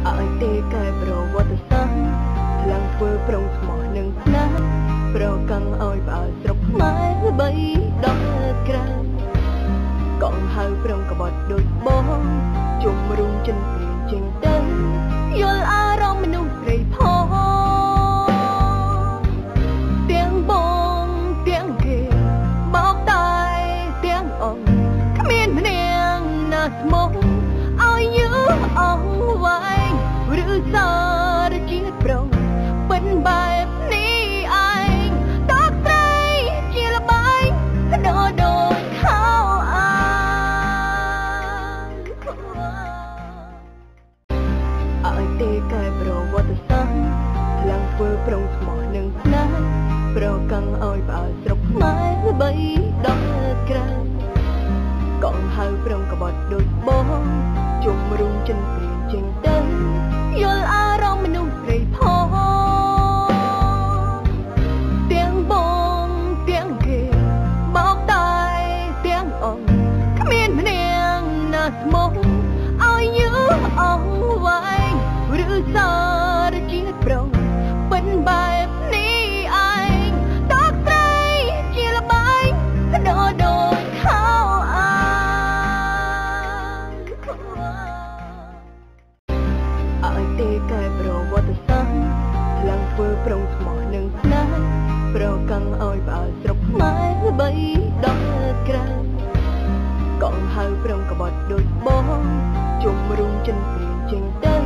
ឲ្យទេកែប្រវត្តិសាស្ត្រឡើងធ្វើប្រងស្មោះនឹងស្នាប្រកੰឲ្យផ្អើលស្រុកខ្មែរបីដល់ក្រៅកងហៅប្រងក្បត់ដូចបងជុំរួមចិនព្រៀងចេញទៅយល់អារម្មណ៍មនុស្សស្រីផងទាំងបងទាំងគេបោកតែទាំងអង្គគ្មានភ្នែងណាស្មោះឲ្យយឺអស់វែងឬសារជាតិប្រងពិនបែបនេះឯងតកត្រីជាលបែងដោដូចខោអាឲ្យទេកែប្រវត្តិសាស្ត្រឡើងធ្វើប្រងស្មោះនឹងស្នាប្រកੰឲ្យផ្អើលស្រុកខ្មែរបីដល់ក្រៅកងហៅប្រងក្បត់ដូចបងជុំរួមចិនព្រៀងចេញទៅយល់អារម្មណ៍មនុស្សស្រីផងទាំងបងទាំងគេបោកតែទាំងអង្គគ្មានភ្នែងណាស្មោះឲ្យយឺអស់វែងឬសារជាតិប្រងពិនបែបនេះឯងតកត្រីជាលបែងដោដូចខោអាឲ្យទេកែប្រវត្តិសាស្ត្រឡើងធ្វើប្រងស្មោះនឹងស្នាប្រកੰឲ្យផ្អើលស្រុកខ្មែរបីដល់ក្រៅកងហៅប្រងក្បត់ដូចបងជុំរួមចិនព្រៀងចេញទៅ